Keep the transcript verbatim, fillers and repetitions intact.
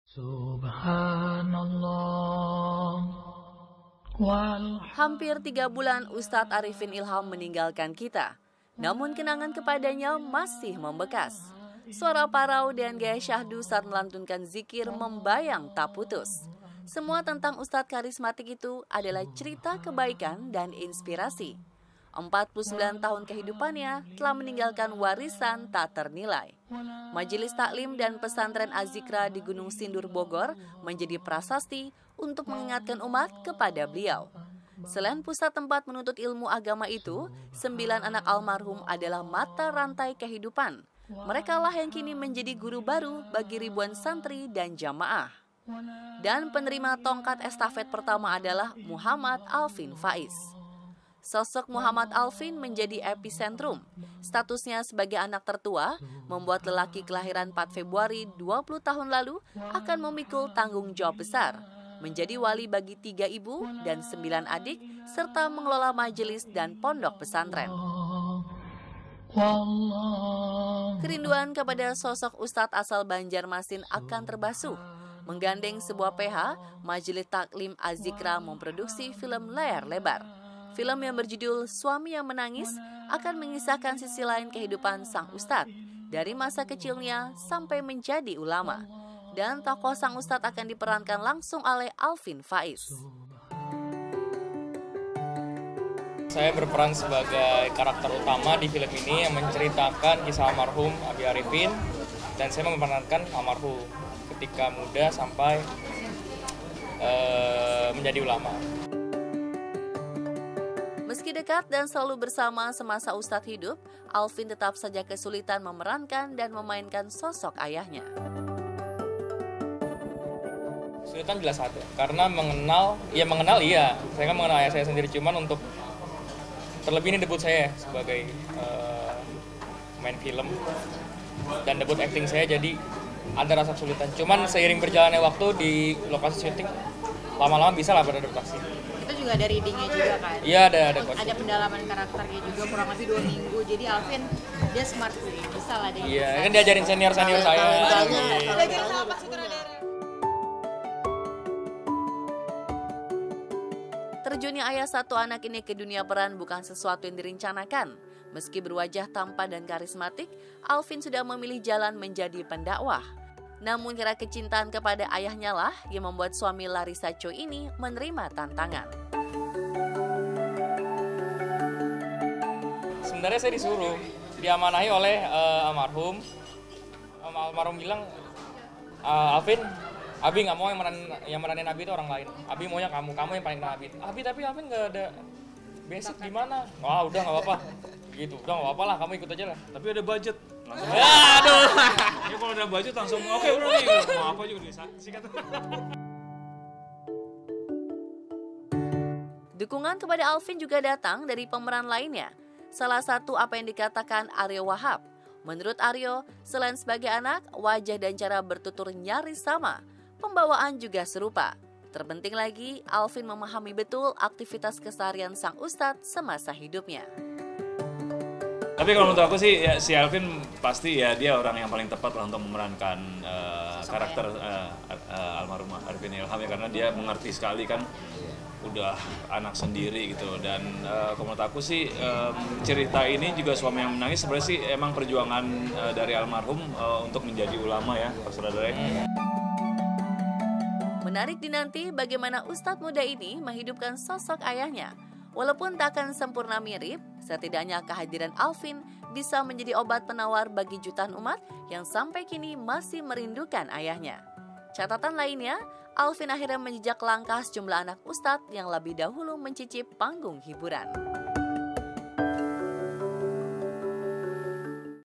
Subhanallah. Hampir tiga bulan Ustadz Arifin Ilham meninggalkan kita. Namun kenangan kepadanya masih membekas. Suara parau dan gaya syahdu saat melantunkan zikir membayang tak putus. Semua tentang Ustadz karismatik itu adalah cerita kebaikan dan inspirasi. empat puluh sembilan tahun kehidupannya telah meninggalkan warisan tak ternilai. Majelis Taklim dan Pesantren Az-Zikra di Gunung Sindur, Bogor menjadi prasasti untuk mengingatkan umat kepada beliau. Selain pusat tempat menuntut ilmu agama itu, sembilan anak almarhum adalah mata rantai kehidupan. Merekalah yang kini menjadi guru baru bagi ribuan santri dan jamaah. Dan penerima tongkat estafet pertama adalah Muhammad Alvin Faiz. Sosok Muhammad Alvin menjadi epicentrum. Statusnya sebagai anak tertua membuat lelaki kelahiran empat Februari dua puluh tahun lalu akan memikul tanggung jawab besar, menjadi wali bagi tiga ibu dan sembilan adik, serta mengelola majelis dan pondok pesantren. Kerinduan kepada sosok Ustadz asal Banjarmasin akan terbasuh. Menggandeng sebuah P H, Majelis Taklim Az-Zikra memproduksi film layar lebar. Film yang berjudul Suami yang Menangis akan mengisahkan sisi lain kehidupan sang ustadz, dari masa kecilnya sampai menjadi ulama. Dan tokoh sang ustadz akan diperankan langsung oleh Alvin Faiz. Saya berperan sebagai karakter utama di film ini yang menceritakan kisah almarhum Abi Arifin, dan saya memerankan almarhum ketika muda sampai uh, menjadi ulama. Meski dekat dan selalu bersama semasa Ustadz hidup, Alvin tetap saja kesulitan memerankan dan memainkan sosok ayahnya. Kesulitan jelas ada, karena mengenal, ya mengenal iya, saya kan mengenal ayah saya sendiri, cuman untuk terlebih ini debut saya sebagai uh, main film dan debut acting saya, jadi ada rasa kesulitan. Cuman seiring berjalannya waktu di lokasi syuting, lama-lama bisa lah beradaptasi. Itu juga ada readingnya juga kan? Iya, ada ada coaching. Ada pendalaman karakternya juga kurang lebih dua minggu. Jadi Alvin dia smart sih, bisa lah dia. Iya, kan diajarin senior senior saya. Belajar sama Pak Sutradara. Terjunnya ayah satu anak ini ke dunia peran bukan sesuatu yang direncanakan. Meski berwajah tampan dan karismatik, Alvin sudah memilih jalan menjadi pendakwah. Namun kira kecintaan kepada ayahnya lah yang membuat suami Larissa Choi ini menerima tantangan. Sebenarnya saya disuruh, diamanahi oleh uh, almarhum. Um, almarhum bilang, uh, Alvin, Abi nggak mau yang meranin, yang meranin Abi itu orang lain. Abi maunya kamu, kamu yang paling kenal Abi. Abi tapi Abi nggak ada basic gimana? Wah udah nggak apa-apa, gitu. Udah nggak apa-apa lah, kamu ikut aja lah. Tapi ada budget. Langsung. Ya, aduh. Ya kalau ada budget langsung oke okay, bro nih. Mau apa juga disikat. Dukungan kepada Alvin juga datang dari pemeran lainnya. Salah satu apa yang dikatakan Aryo Wahab. Menurut Aryo, selain sebagai anak, wajah dan cara bertutur nyaris sama. Pembawaan juga serupa. Terpenting lagi, Alvin memahami betul aktivitas keseharian sang ustadz semasa hidupnya. Tapi kalau menurut aku sih ya, si Alvin pasti ya dia orang yang paling tepat lah untuk memerankan uh, karakter uh, uh, almarhum Arifin Ilham ya, karena dia mengerti sekali kan udah anak sendiri gitu. Dan uh, kalau menurut aku sih um, cerita ini juga Suami yang Menangis sebenarnya sih emang perjuangan uh, dari almarhum uh, untuk menjadi ulama ya, Pak Saudara. Menarik dinanti bagaimana ustadz muda ini menghidupkan sosok ayahnya. Walaupun tak akan sempurna mirip, setidaknya kehadiran Alvin bisa menjadi obat penawar bagi jutaan umat yang sampai kini masih merindukan ayahnya. Catatan lainnya, Alvin akhirnya menjejak langkah sejumlah anak ustadz yang lebih dahulu mencicip panggung hiburan.